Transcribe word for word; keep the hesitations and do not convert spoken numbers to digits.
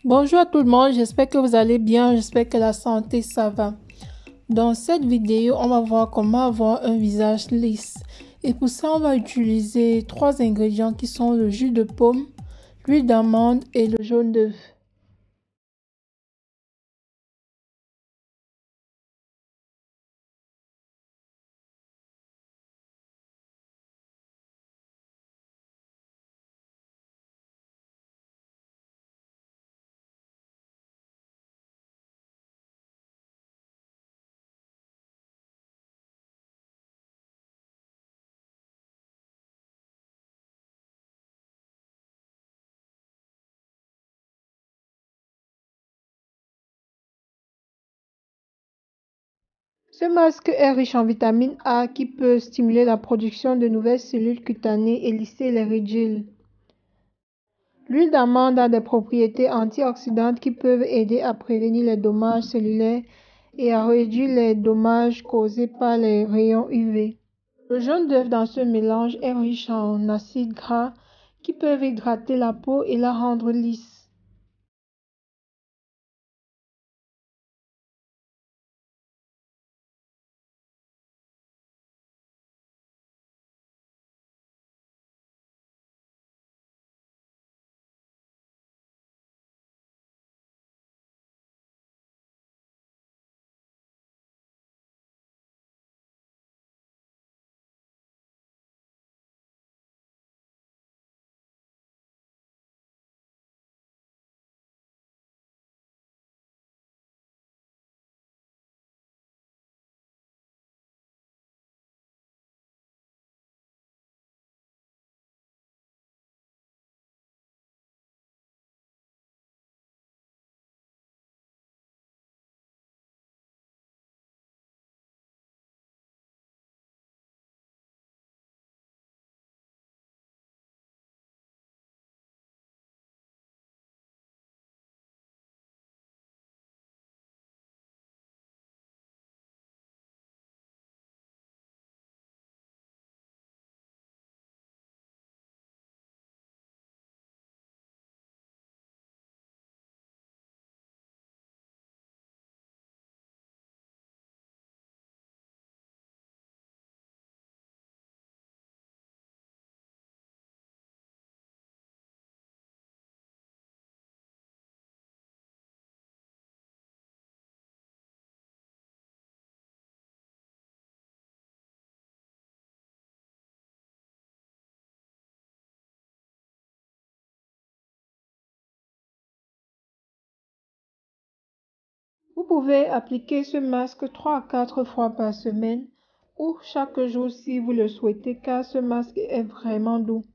Bonjour à tout le monde, j'espère que vous allez bien, j'espère que la santé ça va. Dans cette vidéo, on va voir comment avoir un visage lisse. Et pour ça, on va utiliser trois ingrédients qui sont le jus de pomme, l'huile d'amande et le jaune d'œuf. Ce masque est riche en vitamine A qui peut stimuler la production de nouvelles cellules cutanées et lisser les ridules. L'huile d'amande a des propriétés antioxydantes qui peuvent aider à prévenir les dommages cellulaires et à réduire les dommages causés par les rayons U V. Le jaune d'œuf dans ce mélange est riche en acides gras qui peuvent hydrater la peau et la rendre lisse. Vous pouvez appliquer ce masque trois à quatre fois par semaine ou chaque jour si vous le souhaitez car ce masque est vraiment doux.